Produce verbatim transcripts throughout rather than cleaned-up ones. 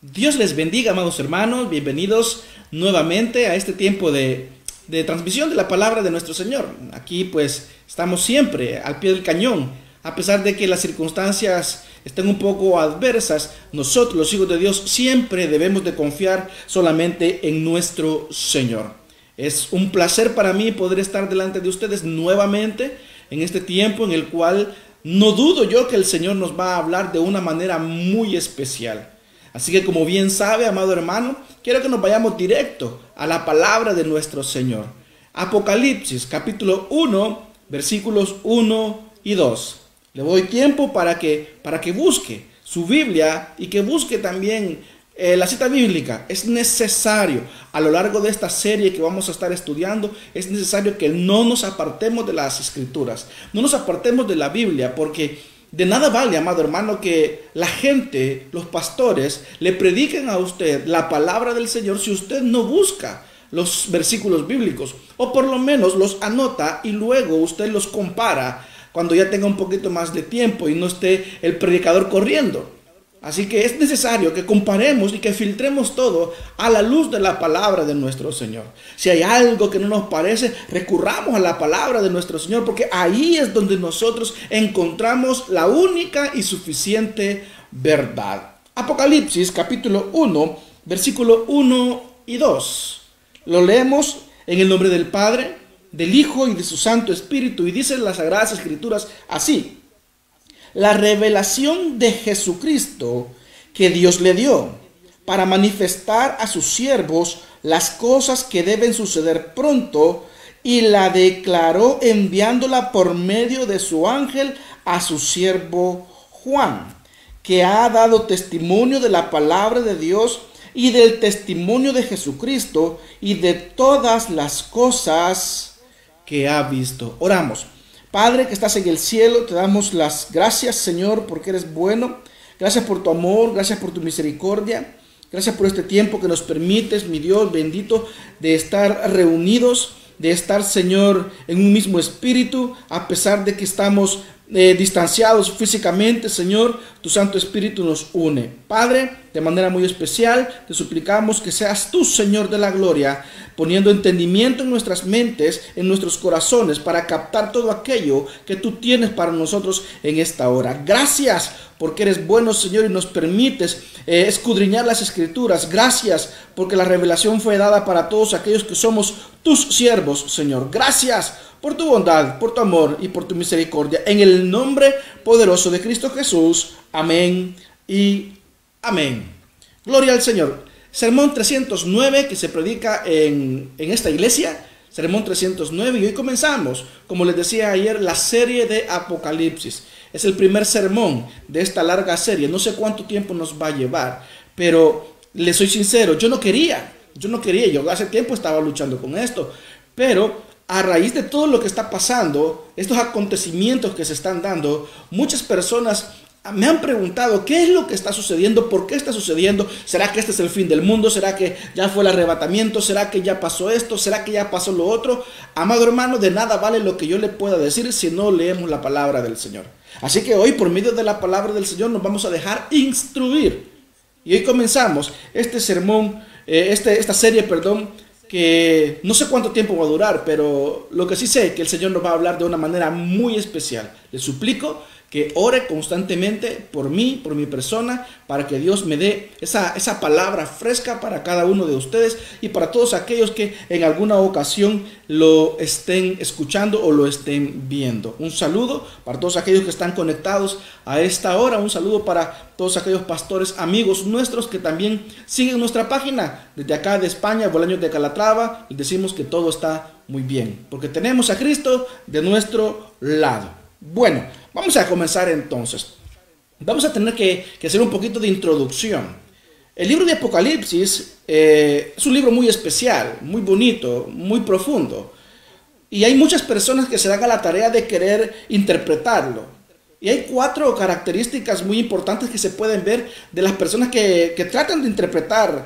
Dios les bendiga, amados hermanos, bienvenidos nuevamente a este tiempo de, de transmisión de la palabra de nuestro Señor. Aquí pues estamos siempre al pie del cañón, a pesar de que las circunstancias estén un poco adversas. Nosotros, los hijos de Dios, siempre debemos de confiar solamente en nuestro Señor. Es un placer para mí poder estar delante de ustedes nuevamente en este tiempo en el cual no dudo yo que el Señor nos va a hablar de una manera muy especial. Así que, como bien sabe, amado hermano, quiero que nos vayamos directo a la palabra de nuestro Señor. Apocalipsis, capítulo uno, versículos uno y dos. Le doy tiempo para que, para que busque su Biblia y que busque también eh, la cita bíblica. Es necesario, a lo largo de esta serie que vamos a estar estudiando, es necesario que no nos apartemos de las Escrituras, no nos apartemos de la Biblia, porque de nada vale, amado hermano, que la gente, los pastores, le prediquen a usted la palabra del Señor si usted no busca los versículos bíblicos, o por lo menos los anota y luego usted los compara cuando ya tenga un poquito más de tiempo y no esté el predicador corriendo. Así que es necesario que comparemos y que filtremos todo a la luz de la palabra de nuestro Señor. Si hay algo que no nos parece, recurramos a la palabra de nuestro Señor, porque ahí es donde nosotros encontramos la única y suficiente verdad. Apocalipsis capítulo uno, versículo uno y dos. Lo leemos en el nombre del Padre, del Hijo y de su Santo Espíritu, y dicen las Sagradas Escrituras así: la revelación de Jesucristo que Dios le dio para manifestar a sus siervos las cosas que deben suceder pronto, y la declaró enviándola por medio de su ángel a su siervo Juan, que ha dado testimonio de la palabra de Dios y del testimonio de Jesucristo y de todas las cosas que ha visto. Oramos. Padre que estás en el cielo, te damos las gracias, Señor, porque eres bueno. Gracias por tu amor, gracias por tu misericordia. Gracias por este tiempo que nos permites, mi Dios bendito, de estar reunidos, de estar, Señor, en un mismo espíritu, a pesar de que estamos eh, distanciados físicamente. Señor, tu Santo Espíritu nos une. Padre, de manera muy especial, te suplicamos que seas tú, Señor de la gloria, poniendo entendimiento en nuestras mentes, en nuestros corazones, para captar todo aquello que tú tienes para nosotros en esta hora. Gracias porque eres bueno, Señor, y nos permites eh, escudriñar las Escrituras. Gracias porque la revelación fue dada para todos aquellos que somos tus siervos, Señor. Gracias por tu bondad, por tu amor y por tu misericordia. En el nombre poderoso de Cristo Jesús. Amén y amén. Gloria al Señor. Sermón trescientos nueve que se predica en, en esta iglesia. Sermón trescientos nueve, y hoy comenzamos, como les decía ayer, la serie de Apocalipsis. Es el primer sermón de esta larga serie. No sé cuánto tiempo nos va a llevar, pero les soy sincero, yo no quería, yo no quería, yo hace tiempo estaba luchando con esto, pero a raíz de todo lo que está pasando, estos acontecimientos que se están dando, muchas personas me han preguntado qué es lo que está sucediendo, por qué está sucediendo. ¿Será que este es el fin del mundo? ¿Será que ya fue el arrebatamiento? ¿Será que ya pasó esto? ¿Será que ya pasó lo otro? Amado hermano, de nada vale lo que yo le pueda decir si no leemos la palabra del Señor. Así que hoy, por medio de la palabra del Señor, nos vamos a dejar instruir. Y hoy comenzamos este sermón, eh, este, esta serie, perdón, que no sé cuánto tiempo va a durar, pero lo que sí sé es que el Señor nos va a hablar de una manera muy especial. Le suplico que ore constantemente por mí, por mi persona, para que Dios me dé esa, esa palabra fresca para cada uno de ustedes y para todos aquellos que en alguna ocasión lo estén escuchando o lo estén viendo. Un saludo para todos aquellos que están conectados a esta hora. Un saludo para todos aquellos pastores amigos nuestros que también siguen nuestra página. Desde acá de España, Bolaños de Calatrava, les decimos que todo está muy bien, porque tenemos a Cristo de nuestro lado. Bueno, vamos a comenzar entonces. Vamos a tener que, que hacer un poquito de introducción. El libro de Apocalipsis eh, es un libro muy especial, muy bonito, muy profundo. Y hay muchas personas que se dan a la tarea de querer interpretarlo. Y hay cuatro características muy importantes que se pueden ver de las personas que, que tratan de interpretar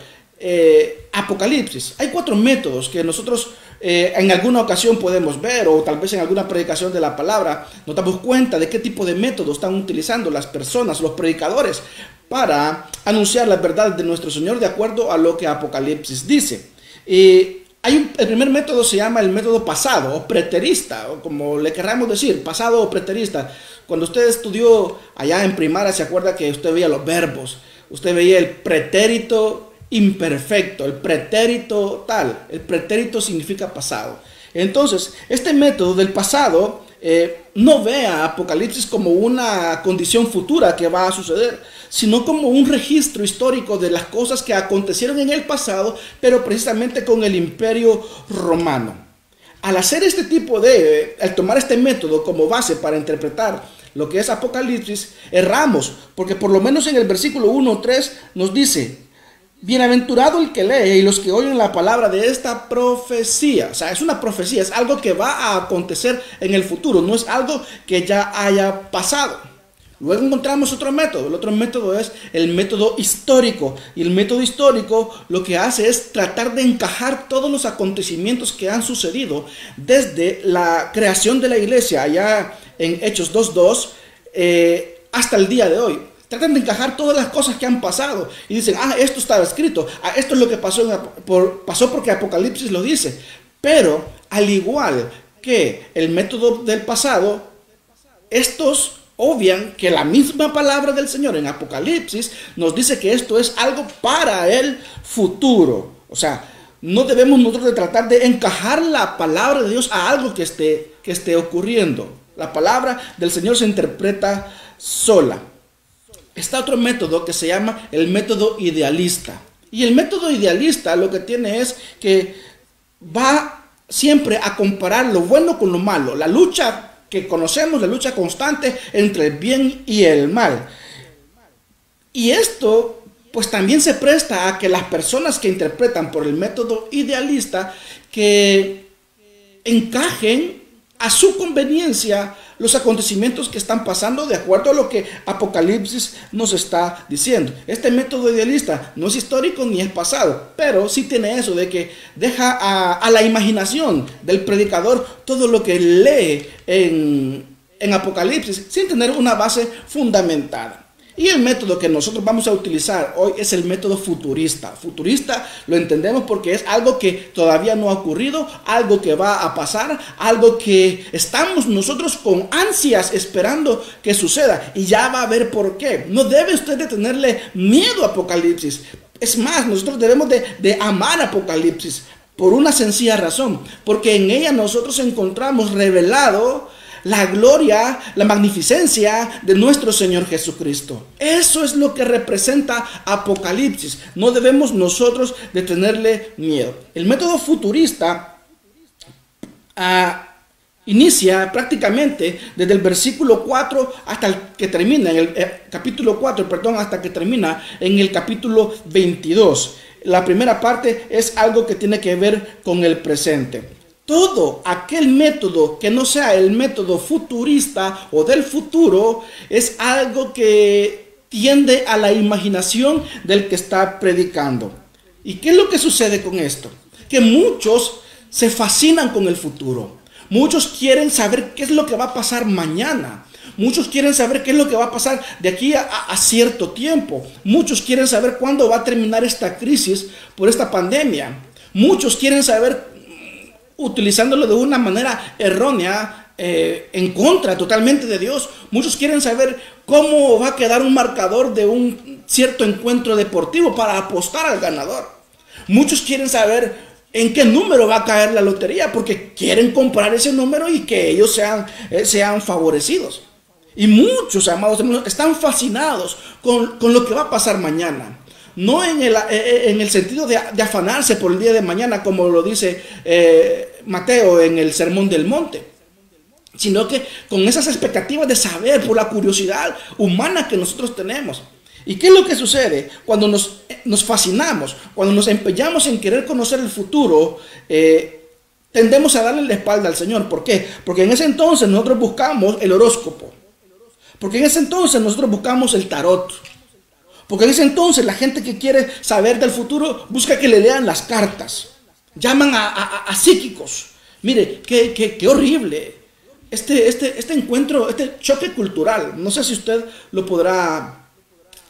eh, Apocalipsis. Hay cuatro métodos que nosotros eh, en alguna ocasión podemos ver, o tal vez en alguna predicación de la palabra nos damos cuenta de qué tipo de métodos están utilizando las personas, los predicadores, para anunciar las verdades de nuestro Señor de acuerdo a lo que Apocalipsis dice. Y hay un, el primer método se llama el método pasado o preterista, o como le querramos decir, pasado o preterista. Cuando usted estudió allá en primaria, se acuerda que usted veía los verbos, usted veía el pretérito imperfecto, el pretérito tal, el pretérito significa pasado. Entonces, este método del pasado eh, no ve a Apocalipsis como una condición futura que va a suceder, sino como un registro histórico de las cosas que acontecieron en el pasado, pero precisamente con el Imperio Romano. Al hacer este tipo de, al tomar este método como base para interpretar lo que es Apocalipsis, erramos, porque por lo menos en el versículo uno o tres nos dice: bienaventurado el que lee y los que oyen la palabra de esta profecía. O sea, es una profecía, es algo que va a acontecer en el futuro, no es algo que ya haya pasado. Luego encontramos otro método. El otro método es el método histórico. Y el método histórico lo que hace es tratar de encajar todos los acontecimientos que han sucedido desde la creación de la iglesia, allá en Hechos dos dos, eh, hasta el día de hoy. Tratan de encajar todas las cosas que han pasado. Y dicen, ah, esto estaba escrito. Ah, esto es lo que pasó, en, por, pasó porque Apocalipsis lo dice. Pero, al igual que el método del pasado, estos obvian que la misma palabra del Señor en Apocalipsis nos dice que esto es algo para el futuro. O sea, no debemos nosotros de tratar de encajar la palabra de Dios a algo que esté, que esté ocurriendo. La palabra del Señor se interpreta sola. Está otro método que se llama el método idealista. Y el método idealista lo que tiene es que va siempre a comparar lo bueno con lo malo. La lucha que conocemos, la lucha constante entre el bien y el mal. Y esto pues también se presta a que las personas que interpretan por el método idealista que encajen a su conveniencia los acontecimientos que están pasando de acuerdo a lo que Apocalipsis nos está diciendo. Este método idealista no es histórico ni es pasado, pero sí tiene eso de que deja a, a la imaginación del predicador todo lo que lee en, en Apocalipsis sin tener una base fundamentada. Y el método que nosotros vamos a utilizar hoy es el método futurista. Futurista lo entendemos porque es algo que todavía no ha ocurrido, algo que va a pasar, algo que estamos nosotros con ansias esperando que suceda. Y ya va a ver por qué. No debe usted de tenerle miedo a Apocalipsis. Es más, nosotros debemos de, de amar Apocalipsis por una sencilla razón. Porque en ella nosotros encontramos revelado la gloria, la magnificencia de nuestro Señor Jesucristo. Eso es lo que representa Apocalipsis. No debemos nosotros de tenerle miedo. El método futurista uh, inicia prácticamente desde el versículo cuatro hasta el que termina, en el eh, capítulo cuatro, perdón, hasta que termina en el capítulo veintidós. La primera parte es algo que tiene que ver con el presente. Todo aquel método que no sea el método futurista o del futuro es algo que tiende a la imaginación del que está predicando. ¿Y qué es lo que sucede con esto? Que muchos se fascinan con el futuro. Muchos quieren saber qué es lo que va a pasar mañana. Muchos quieren saber qué es lo que va a pasar de aquí a, a cierto tiempo. Muchos quieren saber cuándo va a terminar esta crisis por esta pandemia. Muchos quieren saber, utilizándolo de una manera errónea, eh, en contra totalmente de Dios. Muchos quieren saber cómo va a quedar un marcador de un cierto encuentro deportivo para apostar al ganador. Muchos quieren saber en qué número va a caer la lotería porque quieren comprar ese número y que ellos sean, eh, sean favorecidos. Y muchos, amados hermanos, están fascinados con, con lo que va a pasar mañana. No en el, en el sentido de, de afanarse por el día de mañana, como lo dice eh, Mateo en el Sermón del Monte, sino que con esas expectativas de saber, por la curiosidad humana que nosotros tenemos. ¿Y qué es lo que sucede? Cuando nos, nos fascinamos, cuando nos empeñamos en querer conocer el futuro, eh, tendemos a darle la espalda al Señor. ¿Por qué? Porque en ese entonces nosotros buscamos el horóscopo. Porque en ese entonces nosotros buscamos el tarot. Porque en ese entonces la gente que quiere saber del futuro busca que le lean las cartas. Llaman a, a, a psíquicos. Mire, qué, qué, qué horrible. Este, este, este encuentro, este choque cultural, no sé si usted lo podrá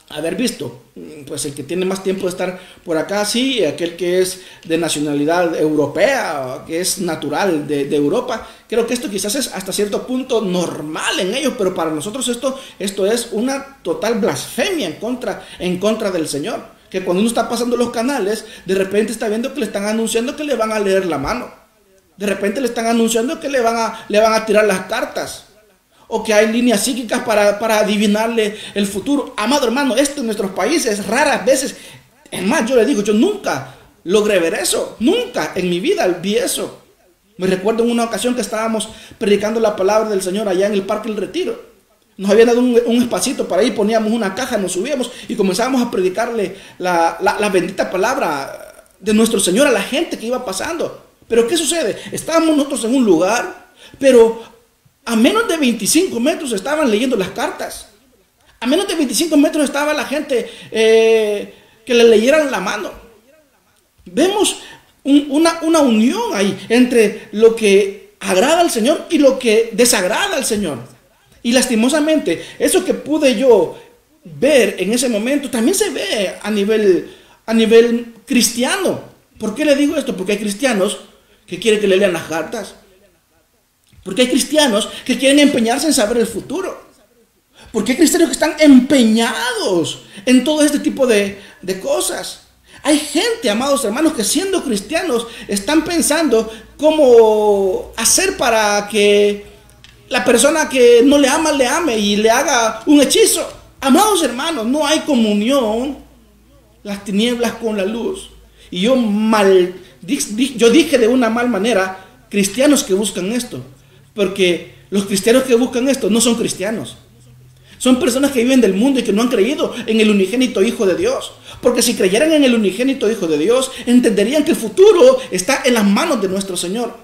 haber visto, pues el que tiene más tiempo de estar por acá, sí, aquel que es de nacionalidad europea, que es natural de, de Europa, creo que esto quizás es hasta cierto punto normal en ellos, pero para nosotros esto, esto es una total blasfemia en contra, en contra del Señor, que cuando uno está pasando los canales, de repente está viendo que le están anunciando que le van a leer la mano, de repente le están anunciando que le van a, le van a tirar las cartas, o que hay líneas psíquicas para, para adivinarle el futuro. Amado hermano, esto en nuestros países raras veces, es más, yo le digo, yo nunca logré ver eso, nunca en mi vida vi eso. Me recuerdo en una ocasión que estábamos predicando la palabra del Señor allá en el Parque El Retiro. Nos habían dado un, un espacito para ahí, poníamos una caja, nos subíamos y comenzábamos a predicarle la, la, la bendita palabra de nuestro Señor a la gente que iba pasando. Pero ¿qué sucede? Estábamos nosotros en un lugar, pero a menos de veinticinco metros estaban leyendo las cartas. A menos de veinticinco metros estaba la gente eh, que le leyeran la mano. Vemos un, una, una unión ahí entre lo que agrada al Señor y lo que desagrada al Señor. Y lastimosamente, eso que pude yo ver en ese momento también se ve a nivel, a nivel cristiano. ¿Por qué le digo esto? Porque hay cristianos que quieren que le lean las cartas. Porque hay cristianos que quieren empeñarse en saber el futuro. Porque hay cristianos que están empeñados en todo este tipo de, de cosas. Hay gente, amados hermanos, que siendo cristianos están pensando cómo hacer para que la persona que no le ama, le ame y le haga un hechizo. Amados hermanos, no hay comunión, las tinieblas con la luz. Y yo mal, yo dije de una mal manera, cristianos que buscan esto. Porque los cristianos que buscan esto no son cristianos. Son personas que viven del mundo y que no han creído en el unigénito Hijo de Dios. Porque si creyeran en el unigénito Hijo de Dios, entenderían que el futuro está en las manos de nuestro Señor.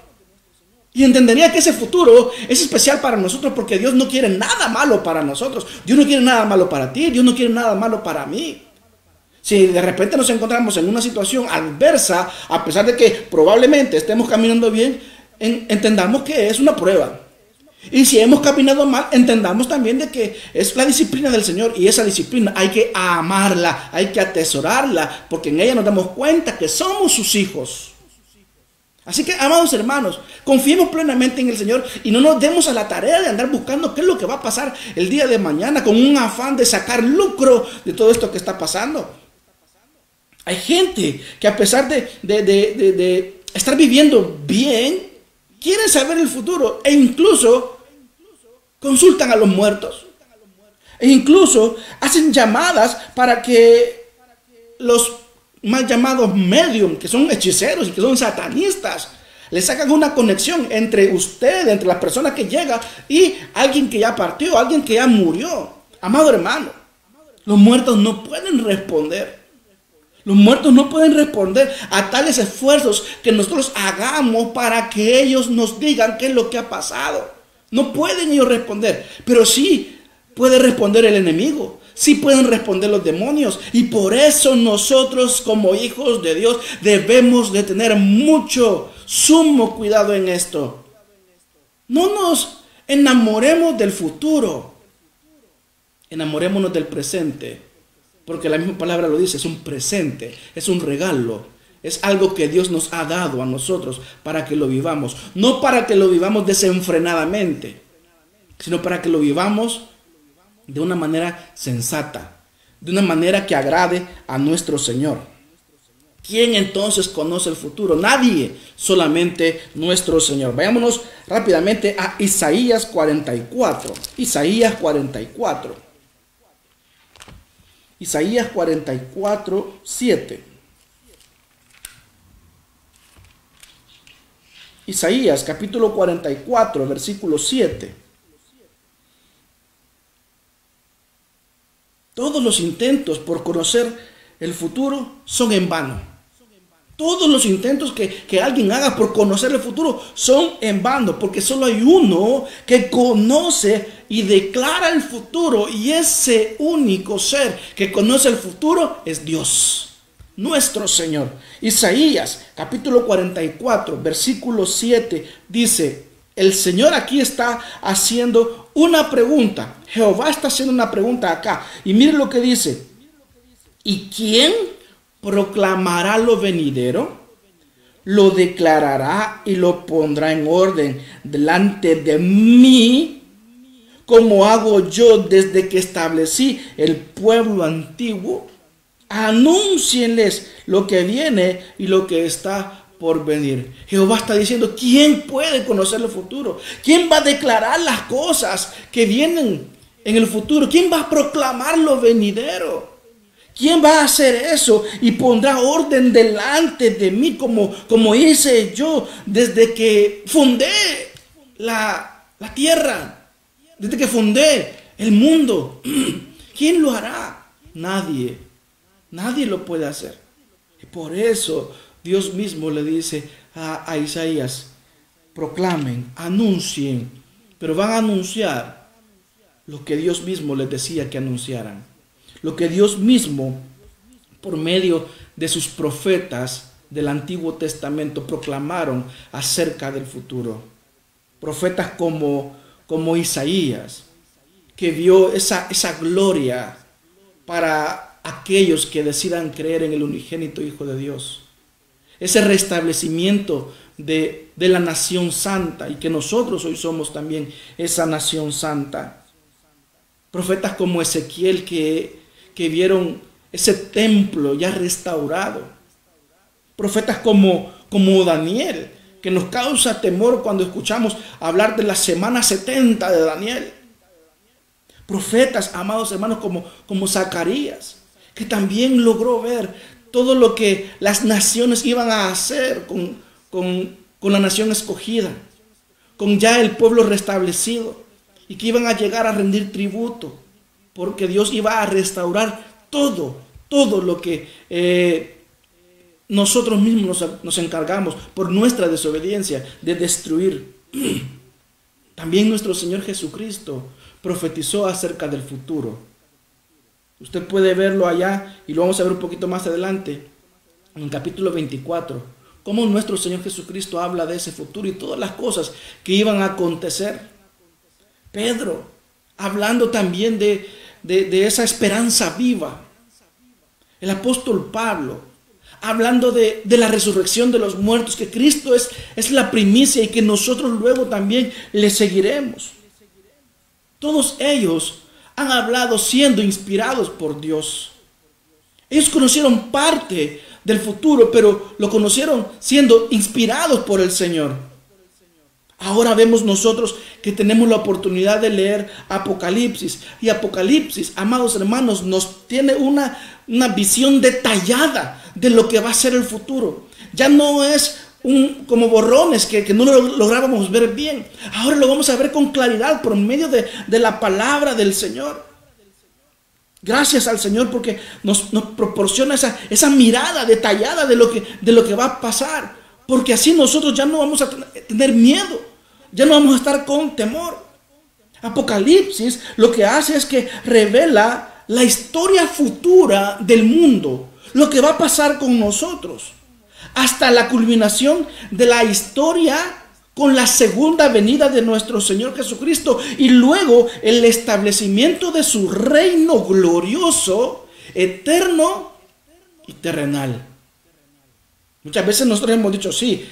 Y entenderían que ese futuro es especial para nosotros porque Dios no quiere nada malo para nosotros. Dios no quiere nada malo para ti, Dios no quiere nada malo para mí. Si de repente nos encontramos en una situación adversa, a pesar de que probablemente estemos caminando bien, En, entendamos que es una prueba. Y si hemos caminado mal, entendamos también de que es la disciplina del Señor. Y esa disciplina hay que amarla, hay que atesorarla, porque en ella nos damos cuenta que somos sus hijos. Así que, amados hermanos, confiemos plenamente en el Señor y no nos demos a la tarea de andar buscando qué es lo que va a pasar el día de mañana con un afán de sacar lucro de todo esto que está pasando. Hay gente que a pesar de, de, de, de, de estar viviendo bien, quieren saber el futuro e incluso consultan a los muertos. E incluso hacen llamadas para que los mal llamados medium, que son hechiceros y que son satanistas, le sacan una conexión entre usted, entre las personas que llegan y alguien que ya partió, alguien que ya murió. Amado hermano, los muertos no pueden responder. Los muertos no pueden responder a tales esfuerzos que nosotros hagamos para que ellos nos digan qué es lo que ha pasado. No pueden ellos responder, pero sí puede responder el enemigo. Sí pueden responder los demonios. Y por eso nosotros como hijos de Dios debemos de tener mucho, sumo cuidado en esto. No nos enamoremos del futuro. Enamorémonos del presente. Porque la misma palabra lo dice, es un presente, es un regalo, es algo que Dios nos ha dado a nosotros para que lo vivamos. No para que lo vivamos desenfrenadamente, sino para que lo vivamos de una manera sensata, de una manera que agrade a nuestro Señor. ¿Quién entonces conoce el futuro? Nadie, solamente nuestro Señor. Vayámonos rápidamente a Isaías cuarenta y cuatro. Isaías cuarenta y cuatro. Isaías cuarenta y cuatro, siete. Isaías capítulo cuarenta y cuatro, versículo siete. Todos los intentos por conocer el futuro son en vano. Todos los intentos que, que alguien haga por conocer el futuro son en vano, porque solo hay uno que conoce y declara el futuro, y ese único ser que conoce el futuro es Dios, nuestro Señor. Isaías capítulo cuarenta y cuatro, versículo siete dice, el Señor aquí está haciendo una pregunta. Jehová está haciendo una pregunta acá, y mire lo que dice. ¿Y quién proclamará lo venidero? Lo declarará y lo pondrá en orden delante de mí, como hago yo desde que establecí el pueblo antiguo. Anúncienles lo que viene y lo que está por venir. Jehová está diciendo, ¿quién puede conocer el futuro? ¿Quién va a declarar las cosas que vienen en el futuro? ¿Quién va a proclamar lo venidero? ¿Quién va a hacer eso y pondrá orden delante de mí como, como hice yo desde que fundé la, la tierra, desde que fundé el mundo? ¿Quién lo hará? Nadie. Nadie lo puede hacer. Y por eso Dios mismo le dice a, a Isaías, proclamen, anuncien, pero van a anunciar lo que Dios mismo les decía que anunciaran. Lo que Dios mismo, por medio de sus profetas del Antiguo Testamento, proclamaron acerca del futuro. Profetas como, como Isaías, que vio esa, esa gloria para aquellos que decidan creer en el unigénito Hijo de Dios. Ese restablecimiento de, de la nación santa, y que nosotros hoy somos también esa nación santa. Profetas como Ezequiel que... que vieron ese templo ya restaurado. Profetas como, como Daniel, que nos causa temor cuando escuchamos hablar de la semana setenta de Daniel. Profetas, amados hermanos, como, como Zacarías, que también logró ver todo lo que las naciones iban a hacer con, con, con la nación escogida, con ya el pueblo restablecido, y que iban a llegar a rendir tributo, porque Dios iba a restaurar todo, todo lo que eh, nosotros mismos nos, nos encargamos por nuestra desobediencia de destruir. También nuestro Señor Jesucristo profetizó acerca del futuro. Usted puede verlo allá y lo vamos a ver un poquito más adelante, en el capítulo veinticuatro, cómo nuestro Señor Jesucristo habla de ese futuro y todas las cosas que iban a acontecer. Pedro, hablando también de, de, de esa esperanza viva. El apóstol Pablo, hablando de, de la resurrección de los muertos, que Cristo es, es la primicia y que nosotros luego también le seguiremos. Todos ellos han hablado siendo inspirados por Dios. Ellos conocieron parte del futuro, pero lo conocieron siendo inspirados por el Señor. Ahora vemos nosotros que tenemos la oportunidad de leer Apocalipsis. Y Apocalipsis, amados hermanos, nos tiene una, una visión detallada de lo que va a ser el futuro. Ya no es un, como borrones que, que no lo lográbamos ver bien. Ahora lo vamos a ver con claridad por medio de, de la palabra del Señor. Gracias al Señor porque nos, nos proporciona esa, esa mirada detallada de lo, que, de lo que va a pasar. Porque así nosotros ya no vamos a tener miedo. Ya no vamos a estar con temor. Apocalipsis lo que hace es que revela la historia futura del mundo. Lo que va a pasar con nosotros. Hasta la culminación de la historia con la segunda venida de nuestro Señor Jesucristo. Y luego el establecimiento de su reino glorioso, eterno y terrenal. Muchas veces nosotros hemos dicho, sí,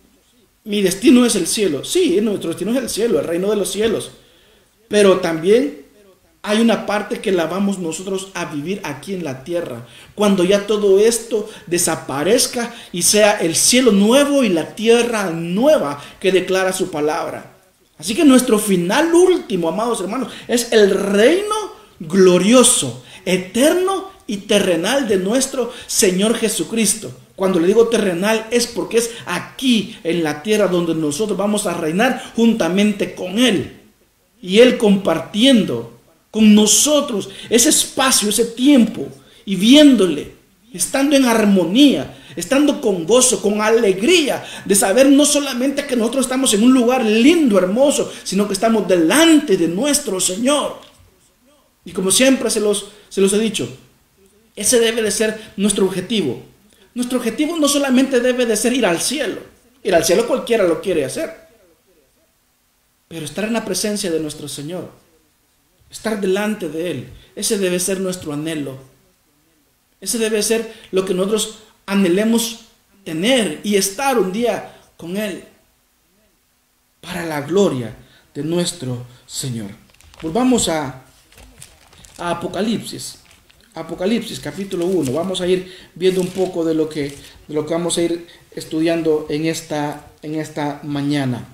mi destino es el cielo. Sí, nuestro destino es el cielo, el reino de los cielos. Pero también hay una parte que la vamos nosotros a vivir aquí en la tierra. Cuando ya todo esto desaparezca y sea el cielo nuevo y la tierra nueva que declara su palabra. Así que nuestro final último, amados hermanos, es el reino glorioso, eterno y terrenal de nuestro Señor Jesucristo. Cuando le digo terrenal es porque es aquí en la tierra donde nosotros vamos a reinar juntamente con Él. Y Él compartiendo con nosotros ese espacio, ese tiempo, y viéndole, estando en armonía, estando con gozo, con alegría, de saber no solamente que nosotros estamos en un lugar lindo, hermoso, sino que estamos delante de nuestro Señor. Y como siempre se los, se los he dicho, ese debe de ser nuestro objetivo. Nuestro objetivo no solamente debe de ser ir al cielo. Ir al cielo cualquiera lo quiere hacer. Pero estar en la presencia de nuestro Señor. Estar delante de Él. Ese debe ser nuestro anhelo. Ese debe ser lo que nosotros anhelemos tener y estar un día con Él, para la gloria de nuestro Señor. Volvamos a, a Apocalipsis. Apocalipsis capítulo uno. Vamos a ir viendo un poco de lo que, de lo que vamos a ir estudiando en esta, en esta mañana.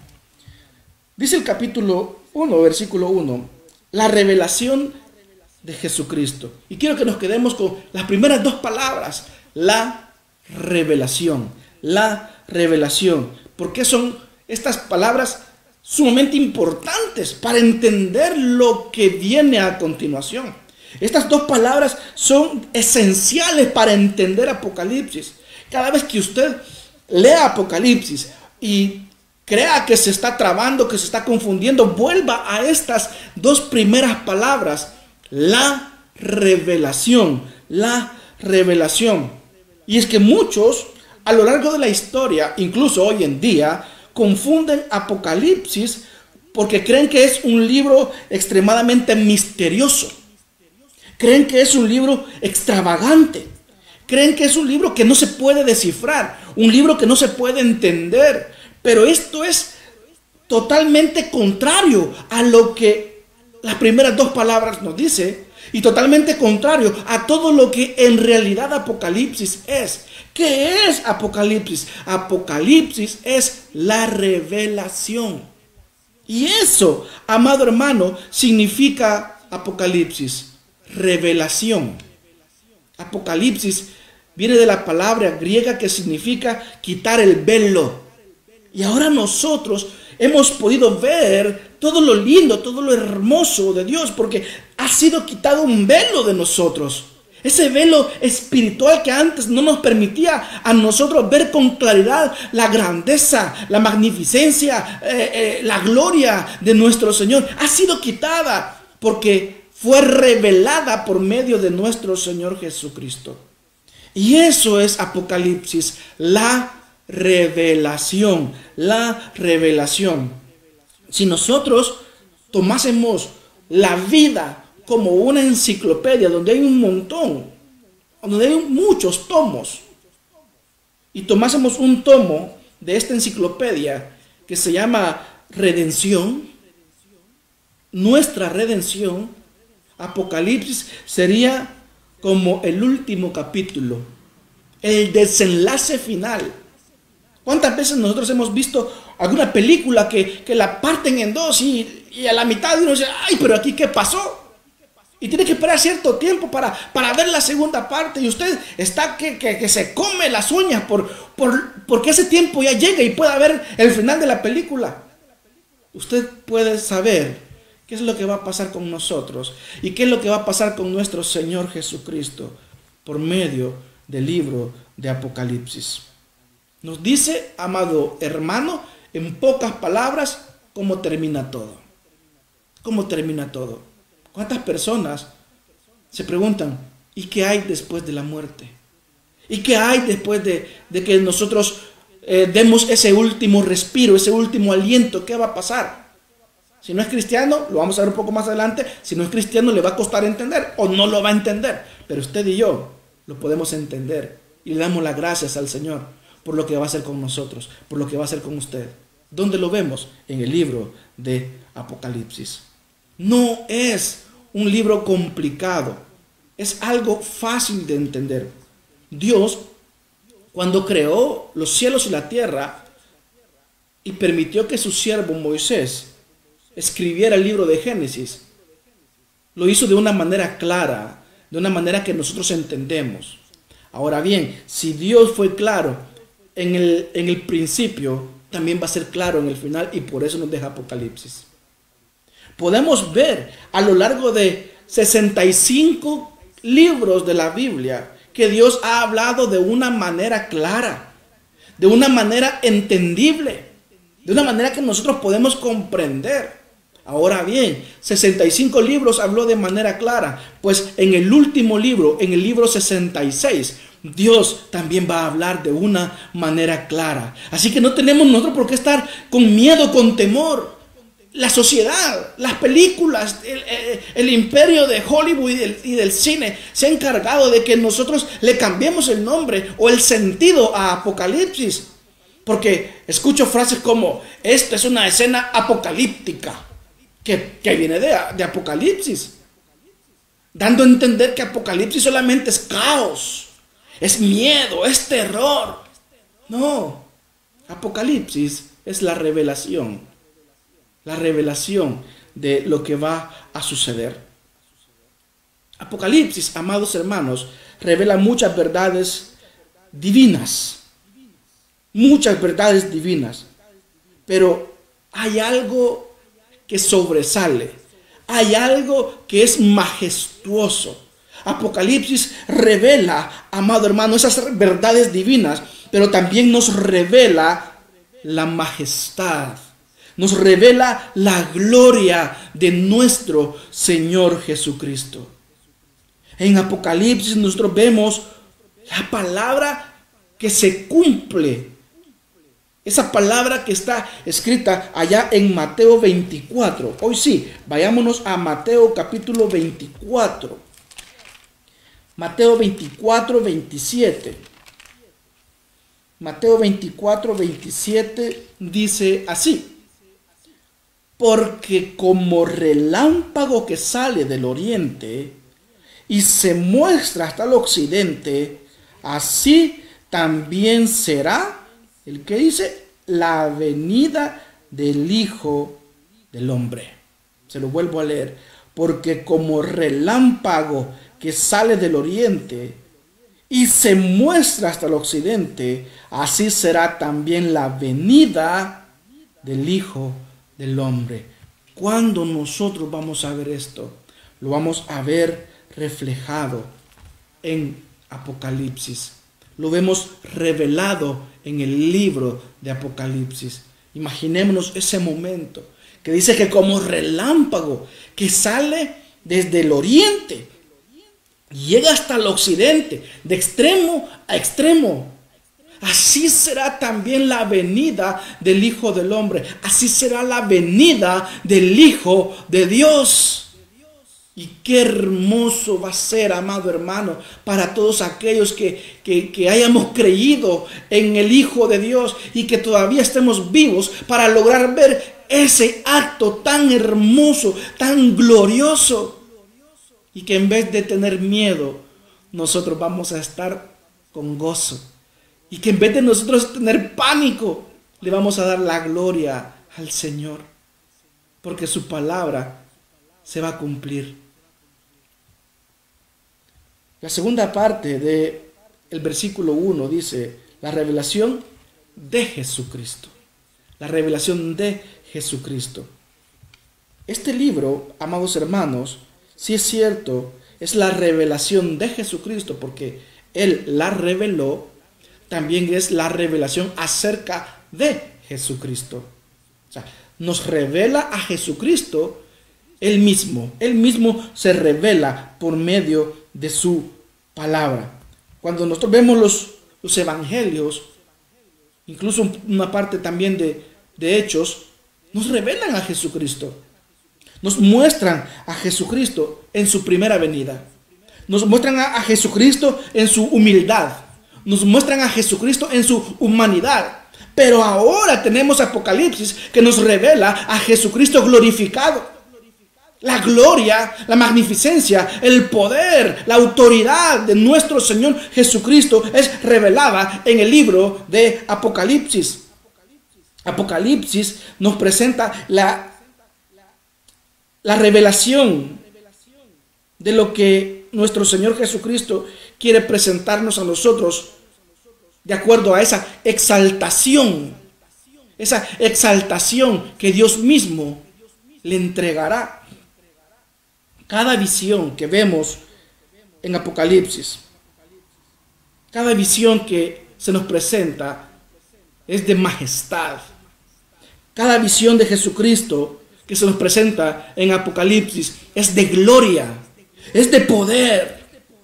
Dice el capítulo uno, versículo uno, la revelación de Jesucristo. Y quiero que nos quedemos con las primeras dos palabras, la revelación, la revelación. Porque son estas palabras sumamente importantes para entender lo que viene a continuación. Estas dos palabras son esenciales para entender Apocalipsis. Cada vez que usted lea Apocalipsis y crea que se está trabando, que se está confundiendo, vuelva a estas dos primeras palabras, la revelación, la revelación. Y es que muchos a lo largo de la historia, incluso hoy en día, confunden Apocalipsis porque creen que es un libro extremadamente misterioso. Creen que es un libro extravagante. Creen que es un libro que no se puede descifrar, un libro que no se puede entender. Pero esto es totalmente contrario a lo que las primeras dos palabras nos dice y totalmente contrario a todo lo que en realidad Apocalipsis es. ¿Qué es Apocalipsis? Apocalipsis es la revelación. Y eso, amado hermano, significa Apocalipsis, revelación. Apocalipsis viene de la palabra griega que significa quitar el velo. Y ahora nosotros hemos podido ver todo lo lindo, todo lo hermoso de Dios, porque ha sido quitado un velo de nosotros. Ese velo espiritual que antes no nos permitía a nosotros ver con claridad la grandeza, la magnificencia, eh, eh, la gloria de nuestro Señor, ha sido quitada porque fue revelada por medio de nuestro Señor Jesucristo. Y eso es Apocalipsis, la revelación, la revelación. Si nosotros tomásemos la vida como una enciclopedia donde hay un montón, donde hay muchos tomos, y tomásemos un tomo de esta enciclopedia que se llama Redención, nuestra redención, Apocalipsis sería como el último capítulo, el desenlace final. ¿Cuántas veces nosotros hemos visto alguna película que, que la parten en dos y, y a la mitad uno dice, ay, pero aquí qué pasó? Y tiene que esperar cierto tiempo para, para ver la segunda parte. Y usted está que, que, que se come las uñas por, por, porque ese tiempo ya llega y pueda ver el final de la película. Usted puede saber qué es lo que va a pasar con nosotros y qué es lo que va a pasar con nuestro Señor Jesucristo por medio del libro de Apocalipsis. Nos dice, amado hermano, en pocas palabras, cómo termina todo. ¿Cómo termina todo? ¿Cuántas personas se preguntan, ¿y qué hay después de la muerte? ¿Y qué hay después de, de que nosotros eh, demos ese último respiro, ese último aliento? ¿Qué va a pasar? Si no es cristiano, lo vamos a ver un poco más adelante, si no es cristiano le va a costar entender o no lo va a entender. Pero usted y yo lo podemos entender y le damos las gracias al Señor por lo que va a hacer con nosotros, por lo que va a hacer con usted. ¿Dónde lo vemos? En el libro de Apocalipsis. No es un libro complicado, es algo fácil de entender. Dios, cuando creó los cielos y la tierra y permitió que su siervo Moisés escribiera el libro de Génesis, lo hizo de una manera clara, de una manera que nosotros entendemos. Ahora bien, si Dios fue claro en el, en el principio, también va a ser claro en el final, y por eso nos deja Apocalipsis. Podemos ver a lo largo de sesenta y cinco libros de la Biblia que Dios ha hablado de una manera clara, de una manera entendible, de una manera que nosotros podemos comprender. Ahora bien, sesenta y cinco libros habló de manera clara, pues en el último libro, en el libro sesenta y seis, Dios también va a hablar de una manera clara. Así que no tenemos nosotros por qué estar con miedo, con temor. la sociedad, las películas, el, el, el imperio de Hollywood y del, y del cine se ha encargado de que nosotros le cambiemos el nombre o el sentido a Apocalipsis. Porque escucho frases como: esta es una escena apocalíptica, que, que viene de, de Apocalipsis, dando a entender que Apocalipsis solamente es caos, es miedo, es terror. No, Apocalipsis es la revelación. La revelación de lo que va a suceder. Apocalipsis, amados hermanos, revela muchas verdades divinas. Muchas verdades divinas. Pero hay algo que sobresale. Hay algo que es majestuoso. Apocalipsis revela, amado hermano, esas verdades divinas, pero también nos revela la majestad. Nos revela la gloria de nuestro Señor Jesucristo. En Apocalipsis nosotros vemos la palabra que se cumple. Esa palabra que está escrita allá en Mateo veinticuatro. Hoy sí, vayámonos a Mateo capítulo veinticuatro. Mateo veinticuatro, veintisiete. Mateo veinticuatro, veintisiete dice así: porque como relámpago que sale del oriente y se muestra hasta el occidente, así también será, el que dice, la venida del Hijo del Hombre. Se lo vuelvo a leer. Porque como relámpago que sale del oriente y se muestra hasta el occidente, así será también la venida del Hijo del Hombre. ¿Cuándo nosotros vamos a ver esto? Lo vamos a ver reflejado en Apocalipsis. Lo vemos revelado en el libro de Apocalipsis. Imaginémonos ese momento que dice que como relámpago que sale desde el oriente, llega hasta el occidente, de extremo a extremo. Así será también la venida del Hijo del Hombre. Así será la venida del Hijo de Dios. Y qué hermoso va a ser, amado hermano, para todos aquellos que, que, que hayamos creído en el Hijo de Dios y que todavía estemos vivos para lograr ver ese acto tan hermoso, tan glorioso. Y que en vez de tener miedo, nosotros vamos a estar con gozo. Y que en vez de nosotros tener pánico, le vamos a dar la gloria al Señor. Porque su palabra se va a cumplir. La segunda parte del versículo uno dice: la revelación de Jesucristo. La revelación de Jesucristo. Este libro, amados hermanos, si es cierto, es la revelación de Jesucristo, porque Él la reveló. También es la revelación acerca de Jesucristo. O sea, nos revela a Jesucristo Él mismo. Él mismo se revela por medio de su palabra. Cuando nosotros vemos los, los evangelios, incluso una parte también de, de Hechos, nos revelan a Jesucristo. Nos muestran a Jesucristo en su primera venida. Nos muestran a, a Jesucristo en su humildad. Nos muestran a Jesucristo en su humanidad. Pero ahora tenemos Apocalipsis que nos revela a Jesucristo glorificado. La gloria, la magnificencia, el poder, la autoridad de nuestro Señor Jesucristo es revelada en el libro de Apocalipsis. Apocalipsis nos presenta la, la revelación de lo que nuestro Señor Jesucristo quiere presentarnos a nosotros de acuerdo a esa exaltación, esa exaltación que Dios mismo le entregará. Cada visión que vemos en Apocalipsis, cada visión que se nos presenta es de majestad. Cada visión de Jesucristo que se nos presenta en Apocalipsis es de gloria, es de poder.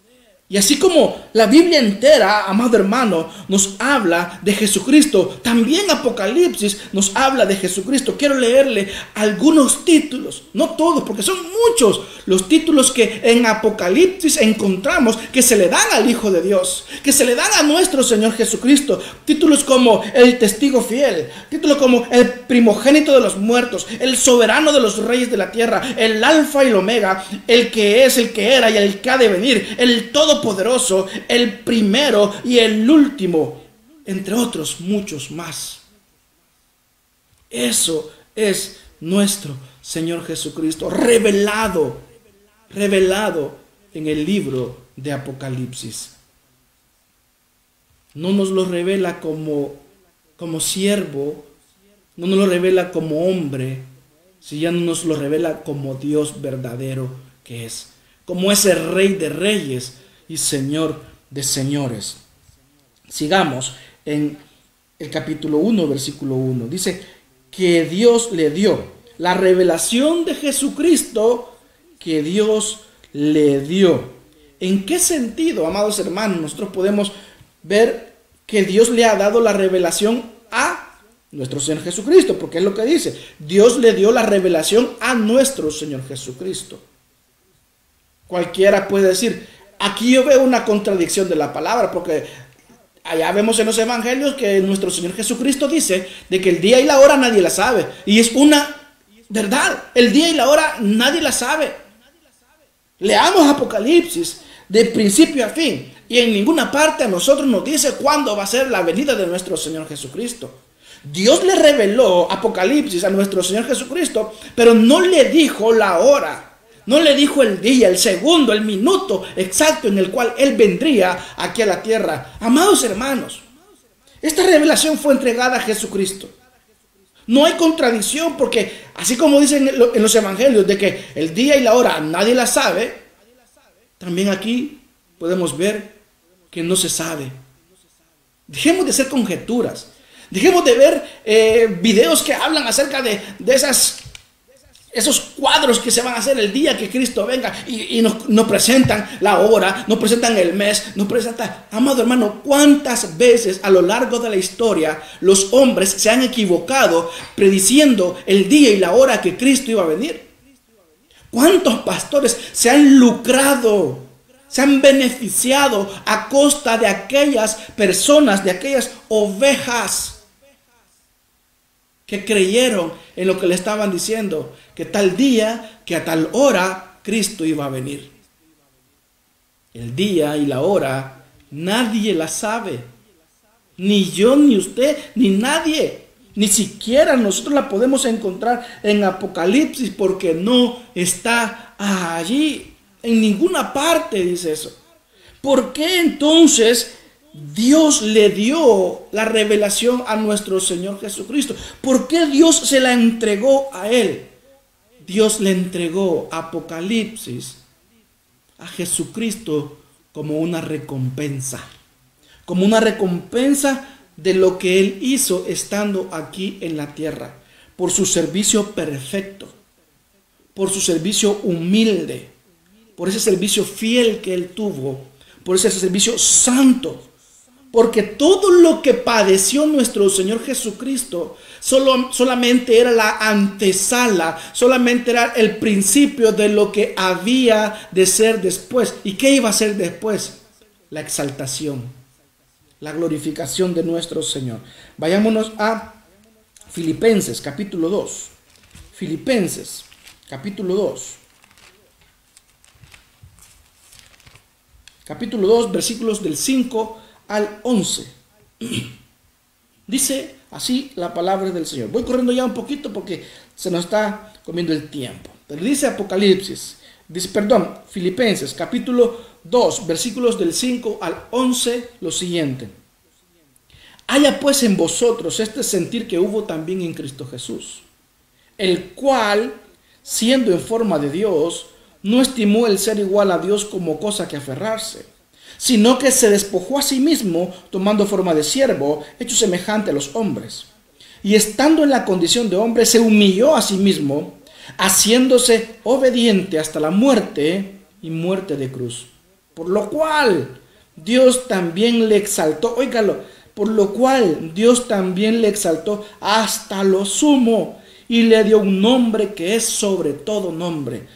Y así como la Biblia entera, amado hermano, nos habla de Jesucristo, también Apocalipsis nos habla de Jesucristo. Quiero leerle algunos títulos, no todos, porque son muchos los títulos que en Apocalipsis encontramos que se le dan al Hijo de Dios, que se le dan a nuestro Señor Jesucristo. Títulos como el testigo fiel, títulos como el primogénito de los muertos, el soberano de los reyes de la tierra, el alfa y el omega, el que es, el que era y el que ha de venir, el todo poderoso, el primero y el último, entre otros muchos más. Eso es nuestro Señor Jesucristo, revelado, revelado en el libro de Apocalipsis. No nos lo revela como, como siervo, no nos lo revela como hombre, sino nos lo revela como Dios verdadero que es, como ese Rey de reyes y Señor de señores. Sigamos en el capítulo uno, versículo uno. Dice que Dios le dio la revelación de Jesucristo que Dios le dio. ¿En qué sentido, amados hermanos, nosotros podemos ver que Dios le ha dado la revelación a nuestro Señor Jesucristo? Porque es lo que dice, Dios le dio la revelación a nuestro Señor Jesucristo. Cualquiera puede decir, aquí yo veo una contradicción de la palabra, porque allá vemos en los evangelios que nuestro Señor Jesucristo dice de que el día y la hora nadie la sabe. Y es una verdad, el día y la hora nadie la sabe. Leamos Apocalipsis de principio a fin y en ninguna parte a nosotros nos dice cuándo va a ser la venida de nuestro Señor Jesucristo. Dios le reveló Apocalipsis a nuestro Señor Jesucristo, pero no le dijo la hora. No le dijo el día, el segundo, el minuto exacto en el cual Él vendría aquí a la tierra. Amados hermanos, esta revelación fue entregada a Jesucristo. No hay contradicción porque así como dicen en los evangelios de que el día y la hora nadie la sabe, también aquí podemos ver que no se sabe. Dejemos de hacer conjeturas. Dejemos de ver eh, videos que hablan acerca de, de esas... esos cuadros que se van a hacer el día que Cristo venga y, y nos, nos presentan la hora, nos presentan el mes, nos presentan... Amado hermano, ¿cuántas veces a lo largo de la historia los hombres se han equivocado prediciendo el día y la hora que Cristo iba a venir? ¿Cuántos pastores se han lucrado, se han beneficiado a costa de aquellas personas, de aquellas ovejas que creyeron en lo que le estaban diciendo, que tal día, que a tal hora Cristo iba a venir? El día y la hora nadie la sabe, ni yo, ni usted, ni nadie, ni siquiera nosotros la podemos encontrar en Apocalipsis porque no está allí, en ninguna parte dice eso. ¿Por qué entonces Dios le dio la revelación a nuestro Señor Jesucristo? ¿Por qué Dios se la entregó a Él? Dios le entregó Apocalipsis a Jesucristo como una recompensa. Como una recompensa de lo que Él hizo estando aquí en la tierra. Por su servicio perfecto. Por su servicio humilde. Por ese servicio fiel que Él tuvo. Por ese servicio santo. Porque todo lo que padeció nuestro Señor Jesucristo solo, solamente era la antesala, solamente era el principio de lo que había de ser después. ¿Y qué iba a ser después? La exaltación, la glorificación de nuestro Señor. Vayámonos a Filipenses capítulo dos. Filipenses capítulo dos. Capítulo dos, versículos del cinco al once. Dice así la palabra del Señor. Voy corriendo ya un poquito porque se nos está comiendo el tiempo. Pero dice Apocalipsis, dice, perdón, Filipenses capítulo dos, versículos del cinco al once, lo siguiente. Haya pues en vosotros este sentir que hubo también en Cristo Jesús, el cual, siendo en forma de Dios, no estimó el ser igual a Dios como cosa que aferrarse, sino que se despojó a sí mismo, tomando forma de siervo, hecho semejante a los hombres. Y estando en la condición de hombre, se humilló a sí mismo, haciéndose obediente hasta la muerte y muerte de cruz. Por lo cual Dios también le exaltó, óigalo, por lo cual Dios también le exaltó hasta lo sumo y le dio un nombre que es sobre todo nombre,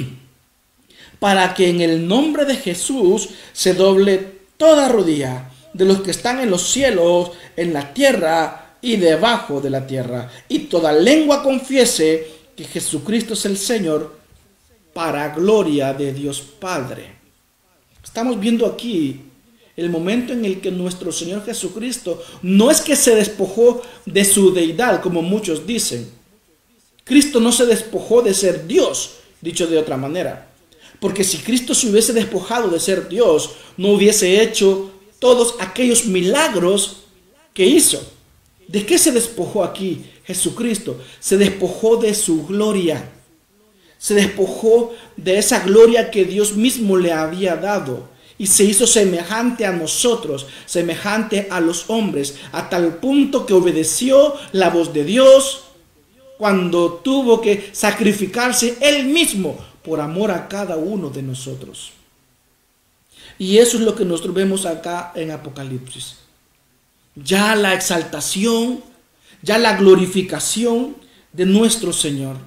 para que en el nombre de Jesús se doble toda rodilla de los que están en los cielos, en la tierra y debajo de la tierra, y toda lengua confiese que Jesucristo es el Señor, para gloria de Dios Padre. Estamos viendo aquí el momento en el que nuestro Señor Jesucristo no es que se despojó de su deidad, como muchos dicen. Cristo no se despojó de ser Dios, dicho de otra manera. Porque si Cristo se hubiese despojado de ser Dios, no hubiese hecho todos aquellos milagros que hizo. ¿De qué se despojó aquí Jesucristo? Se despojó de su gloria. Se despojó de esa gloria que Dios mismo le había dado. Y se hizo semejante a nosotros, semejante a los hombres, a tal punto que obedeció la voz de Dios cuando tuvo que sacrificarse Él mismo por amor a cada uno de nosotros. Y eso es lo que nosotros vemos acá en Apocalipsis. Ya la exaltación, ya la glorificación de nuestro Señor.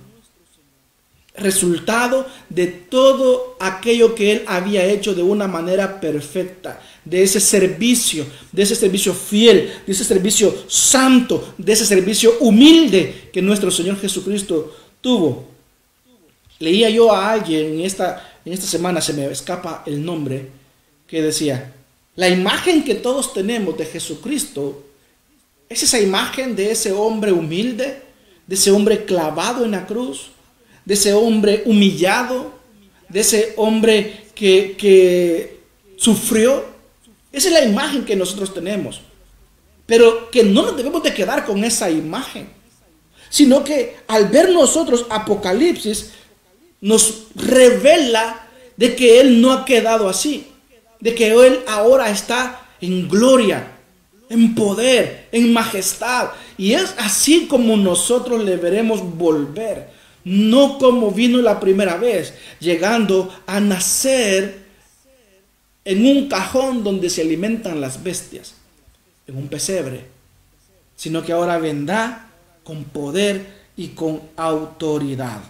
Resultado de todo aquello que Él había hecho de una manera perfecta, de ese servicio, de ese servicio fiel, de ese servicio santo, de ese servicio humilde que nuestro Señor Jesucristo tuvo. Leía yo a alguien en esta, en esta semana, se me escapa el nombre, que decía, la imagen que todos tenemos de Jesucristo es esa imagen de ese hombre humilde, de ese hombre clavado en la cruz, de ese hombre humillado, de ese hombre que, que sufrió. Esa es la imagen que nosotros tenemos. Pero que no nos debemos de quedar con esa imagen, sino que al ver nosotros Apocalipsis, nos revela de que Él no ha quedado así, de que Él ahora está en gloria, en poder, en majestad. Y es así como nosotros le veremos volver. No como vino la primera vez, llegando a nacer en un cajón donde se alimentan las bestias, en un pesebre, sino que ahora vendrá con poder y con autoridad.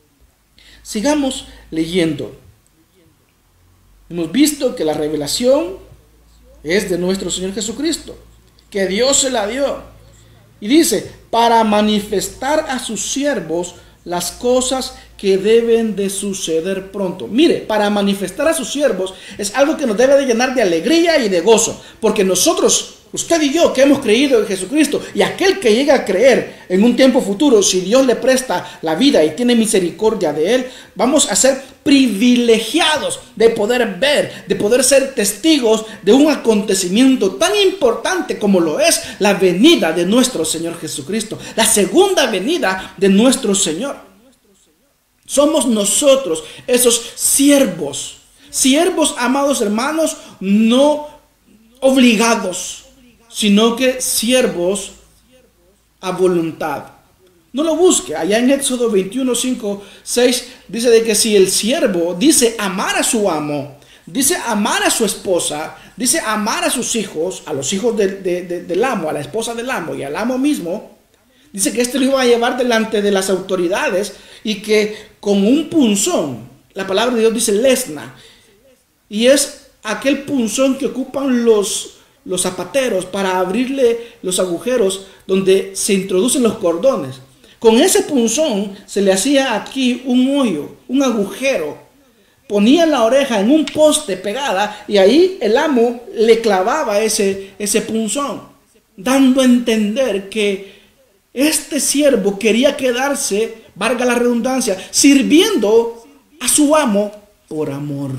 Sigamos leyendo. Hemos visto que la revelación es de nuestro Señor Jesucristo, que Dios se la dio. Y dice, para manifestar a sus siervos las cosas que deben de suceder pronto. Mire, para manifestar a sus siervos es algo que nos debe de llenar de alegría y de gozo, porque nosotros, usted y yo que hemos creído en Jesucristo, y aquel que llega a creer en un tiempo futuro, si Dios le presta la vida y tiene misericordia de él, vamos a ser privilegiados de poder ver, de poder ser testigos de un acontecimiento tan importante como lo es la venida de nuestro Señor Jesucristo, la segunda venida de nuestro Señor. Somos nosotros esos siervos, siervos, amados hermanos, no obligados, sino que siervos a voluntad. No lo busque. Allá en Éxodo veintiuno, cinco, seis dice de que si el siervo dice amar a su amo, dice amar a su esposa, dice amar a sus hijos, a los hijos de, de, de, del amo, a la esposa del amo y al amo mismo, dice que este lo iba a llevar delante de las autoridades y que con un punzón, la palabra de Dios dice lesna, y es aquel punzón que ocupan los, los zapateros para abrirle los agujeros donde se introducen los cordones. Con ese punzón se le hacía aquí un hoyo, un agujero. Ponía la oreja en un poste pegada y ahí el amo le clavaba ese, ese punzón, dando a entender que este siervo quería quedarse, valga la redundancia, sirviendo a su amo por amor.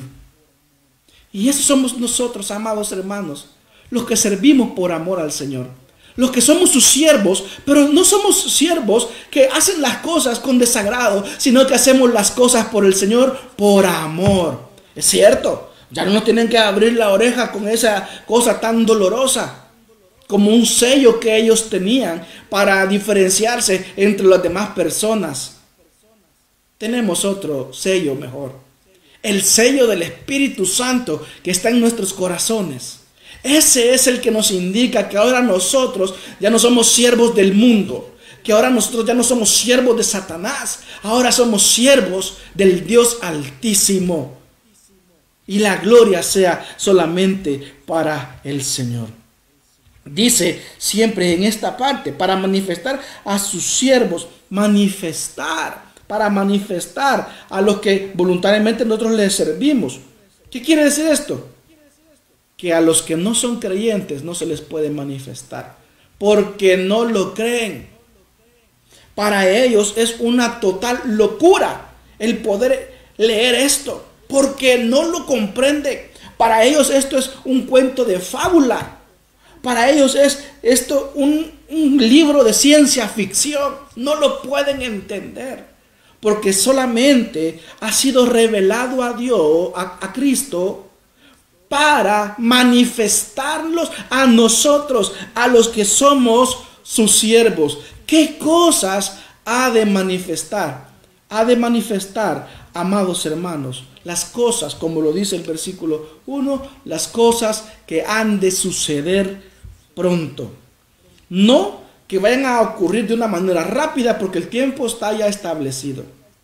Y eso somos nosotros, amados hermanos, los que servimos por amor al Señor. Los que somos sus siervos, pero no somos siervos que hacen las cosas con desagrado, sino que hacemos las cosas por el Señor por amor. Es cierto, ya no nos tienen que abrir la oreja con esa cosa tan dolorosa, como un sello que ellos tenían para diferenciarse entre las demás personas. Tenemos otro sello mejor. el sello del Espíritu Santo que está en nuestros corazones. Ese es el que nos indica que ahora nosotros ya no somos siervos del mundo, que ahora nosotros ya no somos siervos de Satanás, ahora somos siervos del Dios Altísimo. Y la gloria sea solamente para el Señor. Dice siempre en esta parte, para manifestar a sus siervos, manifestar, para manifestar a los que voluntariamente nosotros les servimos. ¿Qué quiere decir esto? Que a los que no son creyentes no se les puede manifestar, porque no lo creen. Para ellos es una total locura el poder leer esto, porque no lo comprenden. Para ellos esto es un cuento de fábula. Para ellos es esto un, un libro de ciencia ficción. No lo pueden entender, porque solamente ha sido revelado a Dios, a, a Cristo, para manifestarlos a nosotros, a los que somos sus siervos. ¿Qué cosas ha de manifestar? Ha de manifestar, amados hermanos, las cosas, como lo dice el versículo uno, las cosas que han de suceder pronto. No que vayan a ocurrir de una manera rápida, porque el tiempo está ya establecido.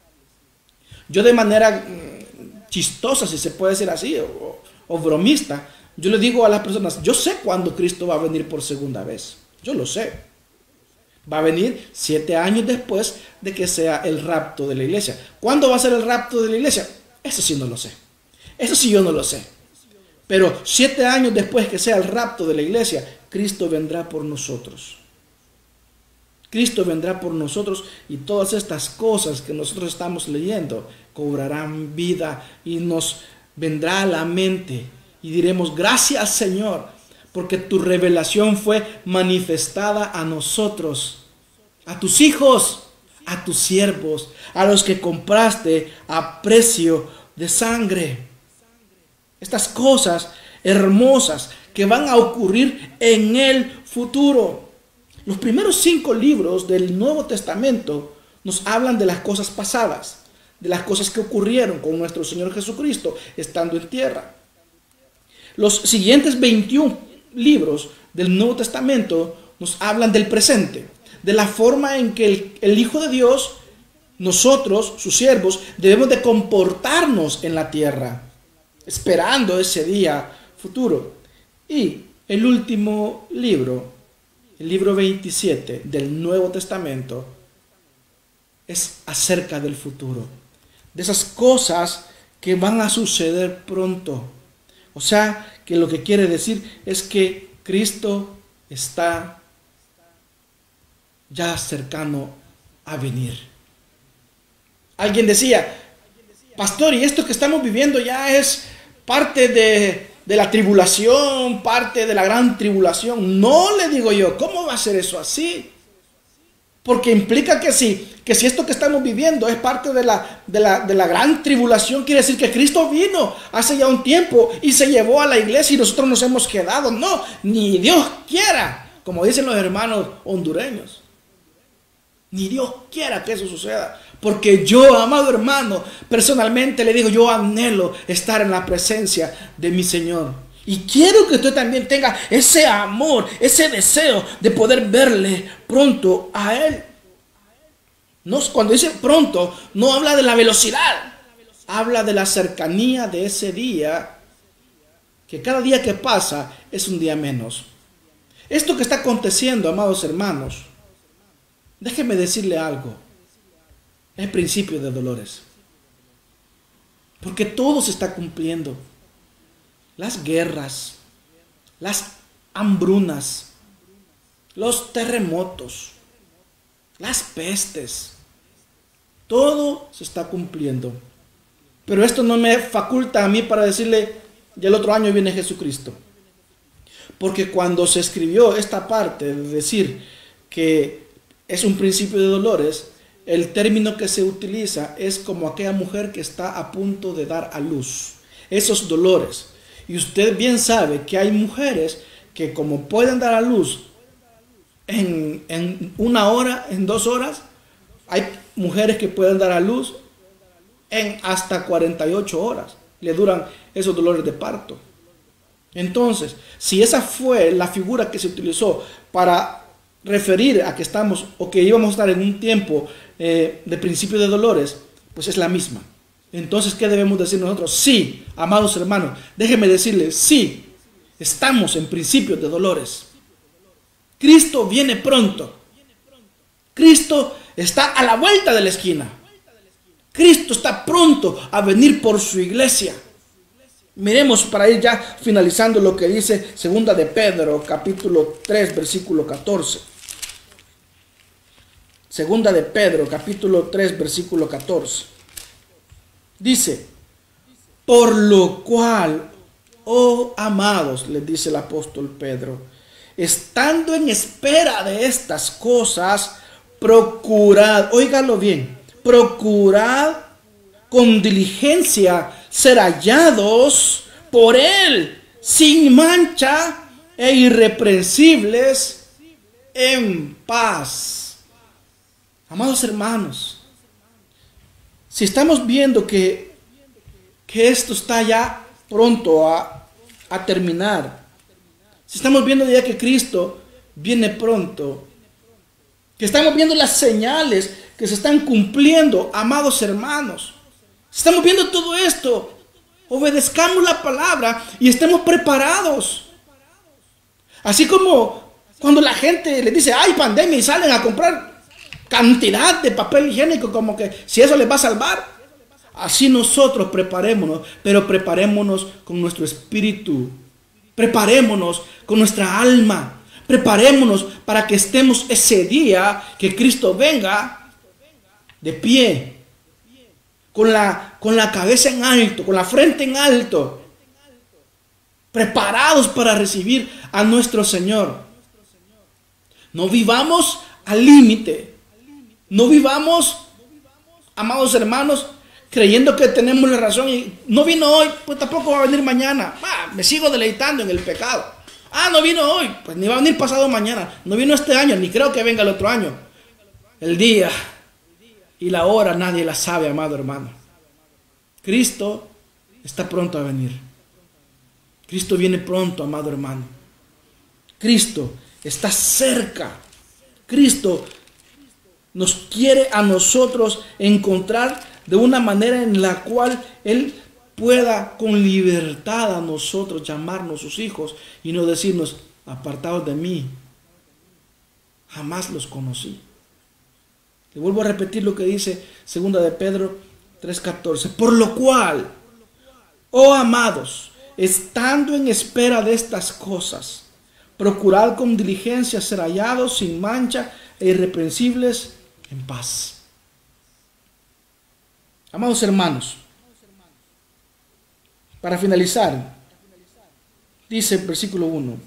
Yo de manera chistosa, si se puede decir así, o, o bromista, yo le digo a las personas, yo sé cuándo Cristo va a venir por segunda vez. Yo lo sé. Va a venir siete años después de que sea el rapto de la iglesia. ¿Cuándo va a ser el rapto de la iglesia? Eso sí no lo sé. Eso sí yo no lo sé. Pero siete años después que sea el rapto de la iglesia, Cristo vendrá por nosotros. Cristo vendrá por nosotros y todas estas cosas que nosotros estamos leyendo cobrarán vida y nos vendrá a la mente y diremos, gracias Señor, porque tu revelación fue manifestada a nosotros, a tus hijos, a tus siervos, a los que compraste a precio de sangre. Estas cosas hermosas que van a ocurrir en el futuro. Los primeros cinco libros del Nuevo Testamento nos hablan de las cosas pasadas, de las cosas que ocurrieron con nuestro Señor Jesucristo estando en tierra. Los siguientes veintiún libros del Nuevo Testamento nos hablan del presente, de la forma en que el, el Hijo de Dios, nosotros, sus siervos, debemos de comportarnos en la tierra, esperando ese día futuro. Y el último libro, el libro veintisiete del Nuevo Testamento, es acerca del futuro, de esas cosas que van a suceder pronto. O sea, que lo que quiere decir es que Cristo está ya cercano a venir. Alguien decía, pastor, y esto que estamos viviendo ya es parte de, de la tribulación, parte de la gran tribulación. No, le digo yo, ¿cómo va a ser eso así? Porque implica que si, que si esto que estamos viviendo es parte de la, de, la, de la gran tribulación, quiere decir que Cristo vino hace ya un tiempo y se llevó a la iglesia y nosotros nos hemos quedado. No, ni Dios quiera, como dicen los hermanos hondureños. Ni Dios quiera que eso suceda. Porque yo, amado hermano, personalmente le digo, yo anhelo estar en la presencia de mi Señor. Y quiero que usted también tenga ese amor, ese deseo de poder verle pronto a Él. No, cuando dice pronto, no habla de la velocidad. Habla de la cercanía de ese día, que cada día que pasa es un día menos. Esto que está aconteciendo, amados hermanos, déjeme decirle algo. Es principio de dolores. Porque todo se está cumpliendo. Las guerras, las hambrunas, los terremotos, las pestes, todo se está cumpliendo. Pero esto no me faculta a mí para decirle, ya el otro año viene Jesucristo. Porque cuando se escribió esta parte de decir que es un principio de dolores, el término que se utiliza es como aquella mujer que está a punto de dar a luz. Esos dolores. Y usted bien sabe que hay mujeres que como pueden dar a luz en, en una hora, en dos horas, hay mujeres que pueden dar a luz en hasta cuarenta y ocho horas le duran esos dolores de parto. Entonces, si esa fue la figura que se utilizó para referir a que estamos o que íbamos a estar en un tiempo eh, de principio de dolores, pues es la misma. Entonces, ¿qué debemos decir nosotros? Sí, amados hermanos, déjenme decirles, sí, estamos en principios de dolores. Cristo viene pronto. Cristo está a la vuelta de la esquina. Cristo está pronto a venir por su iglesia. Miremos para ir ya finalizando lo que dice Segunda de Pedro, capítulo tres, versículo catorce. Segunda de Pedro, capítulo tres, versículo catorce. Dice, por lo cual, oh amados, les dice el apóstol Pedro, estando en espera de estas cosas, procurad, óigalo bien, procurad con diligencia ser hallados por Él, sin mancha e irreprensibles, en paz. Amados hermanos, si estamos viendo que, que esto está ya pronto a, a terminar, si estamos viendo ya que Cristo viene pronto, que estamos viendo las señales que se están cumpliendo, amados hermanos, estamos viendo todo esto, obedezcamos la palabra y estemos preparados. Así como cuando la gente le dice, hay pandemia, y salen a comprar cantidad de papel higiénico como que si eso les va a salvar. Así nosotros preparémonos, pero preparémonos con nuestro espíritu, preparémonos con nuestra alma, preparémonos para que estemos ese día que Cristo venga de pie, con la, con la cabeza en alto, con la frente en alto, preparados para recibir a nuestro Señor. No vivamos al límite, no vivamos, amados hermanos, creyendo que tenemos la razón y no vino hoy, pues tampoco va a venir mañana. Ah, me sigo deleitando en el pecado. Ah, no vino hoy, pues ni va a venir pasado mañana. No vino este año, ni creo que venga el otro año. El día y la hora nadie la sabe, amado hermano. Cristo está pronto a venir. Cristo viene pronto, amado hermano. Cristo está cerca. Cristo nos quiere a nosotros encontrar de una manera en la cual Él pueda con libertad a nosotros llamarnos sus hijos y no decirnos, apartados de mí, jamás los conocí. Le vuelvo a repetir lo que dice Segunda de Pedro tres catorce. Por lo cual, oh amados, estando en espera de estas cosas, procurad con diligencia ser hallados sin mancha e irreprensibles en paz. Amados hermanos, para finalizar, dice el versículo uno,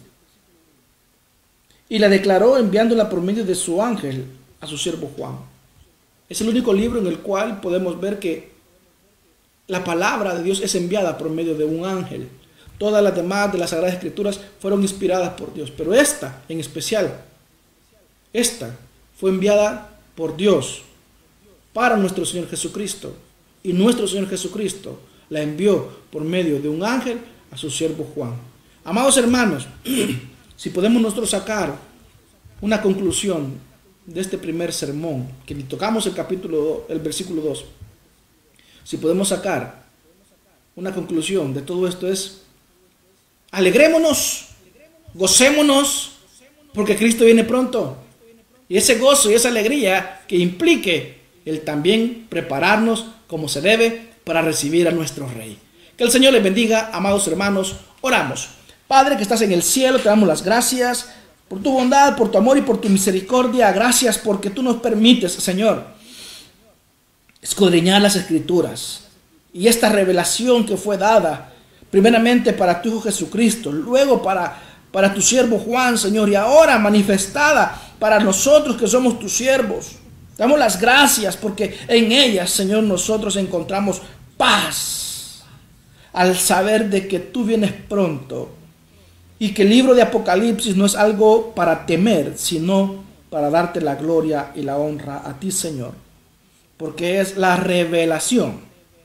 y la declaró enviándola por medio de su ángel a su siervo Juan. Es el único libro en el cual podemos ver que la palabra de Dios es enviada por medio de un ángel. Todas las demás de las Sagradas Escrituras fueron inspiradas por Dios, pero esta en especial, esta fue enviada por Dios para nuestro Señor Jesucristo. Y nuestro Señor Jesucristo la envió por medio de un ángel a su siervo Juan. Amados hermanos, si podemos nosotros sacar una conclusión de este primer sermón, que ni tocamos el capítulo, el versículo dos, si podemos sacar una conclusión de todo esto es, alegrémonos, gocémonos, porque Cristo viene pronto. Y ese gozo y esa alegría que implique el también prepararnos como se debe para recibir a nuestro Rey. Que el Señor les bendiga, amados hermanos. Oramos. Padre que estás en el cielo, te damos las gracias por tu bondad, por tu amor y por tu misericordia. Gracias porque tú nos permites, Señor, escudriñar las Escrituras. Y esta revelación que fue dada primeramente para tu Hijo Jesucristo, luego para, para tu siervo Juan, Señor, y ahora manifestada para nosotros que somos tus siervos. Damos las gracias porque en ellas, Señor, nosotros encontramos paz al saber de que tú vienes pronto y que el libro de Apocalipsis no es algo para temer, sino para darte la gloria y la honra a ti, Señor, porque es la revelación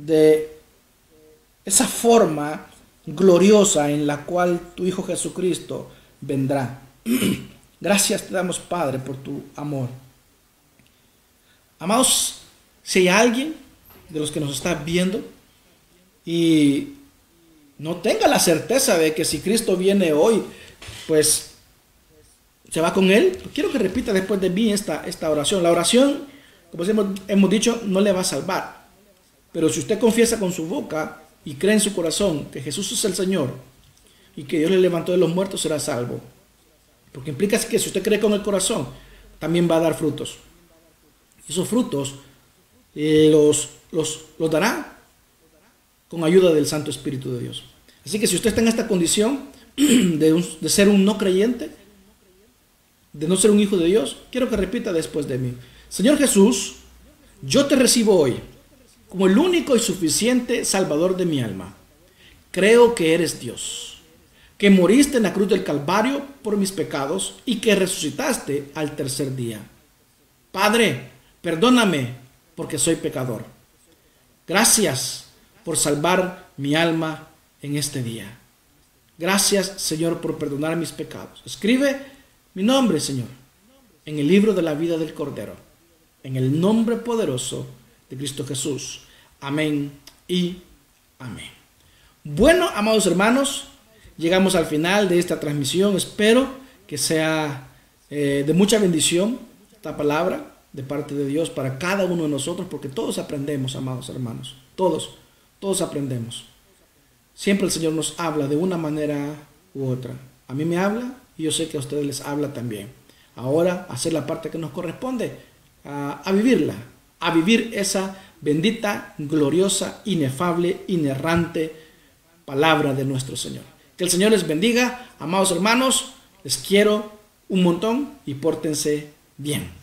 de esa forma gloriosa en la cual tu Hijo Jesucristo vendrá. Gracias te damos, Padre, por tu amor. Amados, si hay alguien de los que nos está viendo y no tenga la certeza de que si Cristo viene hoy, pues se va con Él, quiero que repita después de mí esta, esta oración. La oración, como hemos, hemos dicho, no le va a salvar. Pero si usted confiesa con su boca y cree en su corazón que Jesús es el Señor y que Dios le levantó de los muertos, será salvo. Porque implica que si usted cree con el corazón, también va a dar frutos. Y esos frutos eh, los, los, los dará con ayuda del Santo Espíritu de Dios. Así que si usted está en esta condición de, un, de ser un no creyente, de no ser un hijo de Dios, quiero que repita después de mí. Señor Jesús, yo te recibo hoy como el único y suficiente Salvador de mi alma. Creo que eres Dios, que moriste en la cruz del Calvario por mis pecados y que resucitaste al tercer día. Padre, perdóname porque soy pecador. Gracias por salvar mi alma en este día. Gracias, Señor, por perdonar mis pecados. Escribe mi nombre, Señor, en el libro de la vida del Cordero, en el nombre poderoso de Cristo Jesús. Amén y amén. Bueno, amados hermanos, llegamos al final de esta transmisión. Espero que sea eh, de mucha bendición esta palabra de parte de Dios para cada uno de nosotros, porque todos aprendemos, amados hermanos. Todos, todos aprendemos. Siempre el Señor nos habla de una manera u otra. A mí me habla y yo sé que a ustedes les habla también. Ahora, hacer la parte que nos corresponde, a, a vivirla, a vivir esa bendita, gloriosa, inefable, inerrante palabra de nuestro Señor. Que el Señor les bendiga, amados hermanos, les quiero un montón y pórtense bien.